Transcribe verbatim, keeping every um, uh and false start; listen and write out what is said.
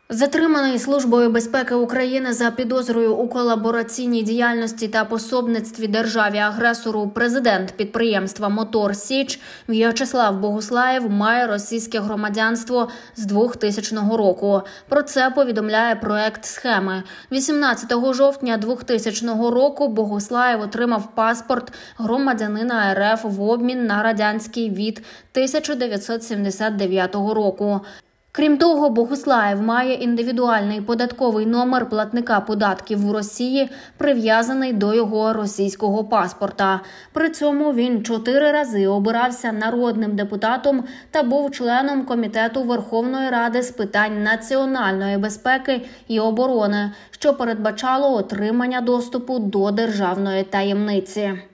Затриманий Службою безпеки України за підозрою у колабораційній діяльності та пособництві державі-агресору президент підприємства «Мотор Січ» В'ячеслав Богуслаєв має російське громадянство з двохтисячного року. Про це повідомляє проект «Схеми». вісімнадцятого жовтня двохтисячного року Богуслаєв отримав паспорт громадянина РФ в обмін на радянський від тисяча дев'ятсот сімдесят дев'ятого року. Крім того, Богуслаєв має індивідуальний податковий номер платника податків в Росії, прив'язаний до його російського паспорта. При цьому він чотири рази обирався народним депутатом та був членом Комітету Верховної Ради з питань національної безпеки і оборони, що передбачало отримання доступу до державної таємниці.